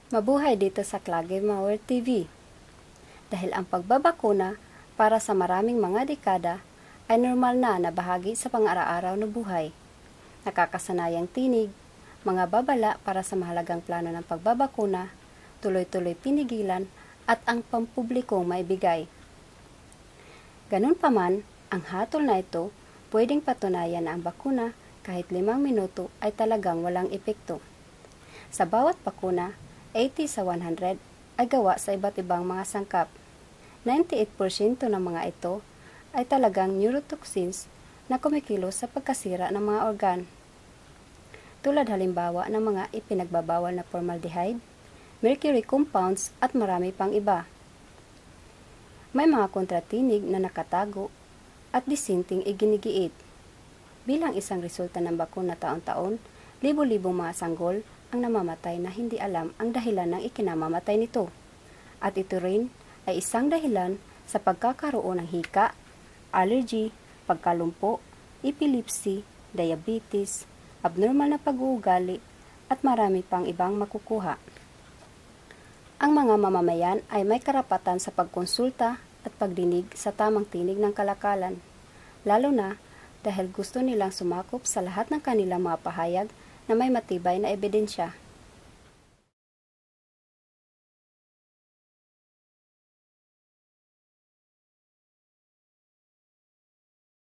Mabuhay dito sa Klage Mauer TV. Dahil ang pagbabakuna para sa maraming mga dekada ay normal na bahagi sa pang-araw-araw na buhay. Nakakasanayang tinig, mga babala para sa mahalagang plano ng pagbabakuna, tuloy-tuloy pinigilan at ang pampublikong maibigay. Ganun pa man, ang hatol na ito pwedeng patunayan na ang bakuna kahit 5 minuto ay talagang walang epekto. Sa bawat bakuna, 80 sa 100 ay gawa sa iba't ibang mga sangkap. 98% ng mga ito ay talagang neurotoxins na kumikilos sa pagkasira ng mga organ. Tulad halimbawa ng mga ipinagbabawal na formaldehyde, mercury compounds at marami pang iba. May mga kontratinig na nakatago at disinting iginigiit. Bilang isang resulta ng bakuna taon-taon, libo-libong mga sanggol ang namamatay na hindi alam ang dahilan ng ikinamamatay nito. At ito rin ay isang dahilan sa pagkakaroon ng hika, allergy, pagkalumpo, epilepsy, diabetes, abnormal na pag-uugali, at marami pang ibang makukuha. Ang mga mamamayan ay may karapatan sa pagkonsulta at pagdinig sa tamang tinig ng kalakalan, lalo na dahil gusto nilang sumakop sa lahat ng kanilang mga pahayag na may matibay na ebidensya.